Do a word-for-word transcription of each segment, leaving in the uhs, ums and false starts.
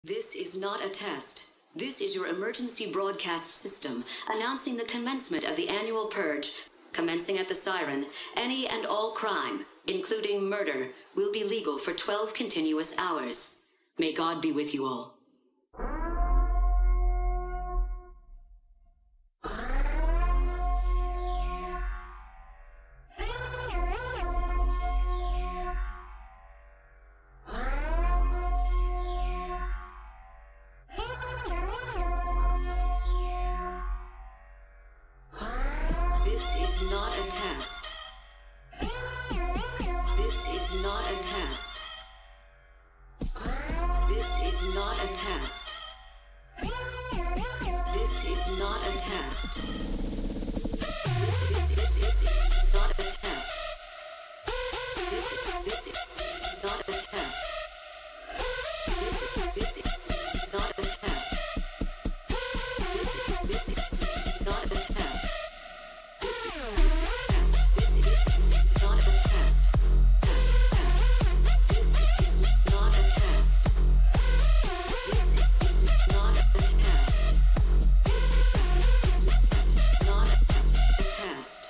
This is not a test. This is your emergency broadcast system announcing the commencement of the Annual Purge. Commencing at the Siren, any and all crime, including murder, will be legal for twelve continuous hours. May God be with you all. This is not a test. This is not a test. This is not a test. This is not a test. This is this is not a test. This this is not a test. This this is not a test. This this is not a test. This is test. This is not a test. Test, test. This is not a test. This is not a test. This is, is, is not a test. A test.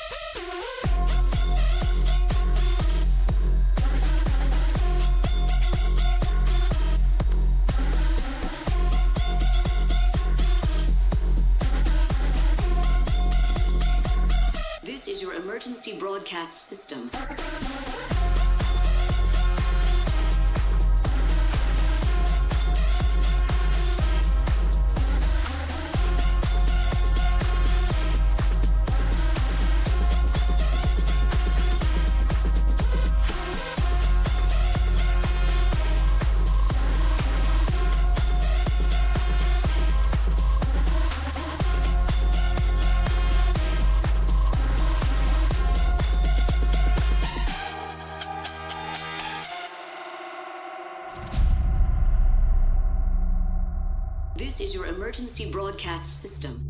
This is your emergency broadcast system. This is your emergency broadcast system.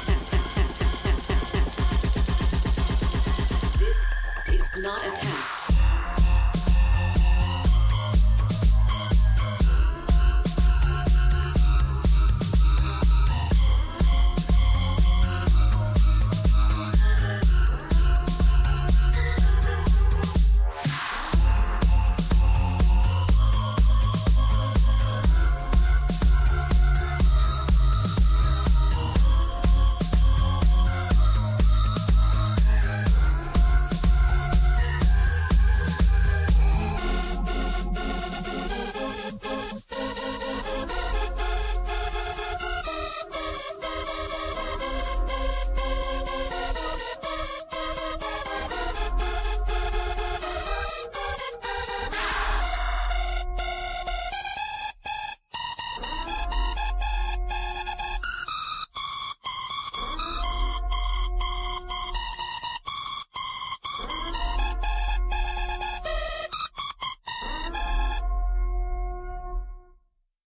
This is not a test.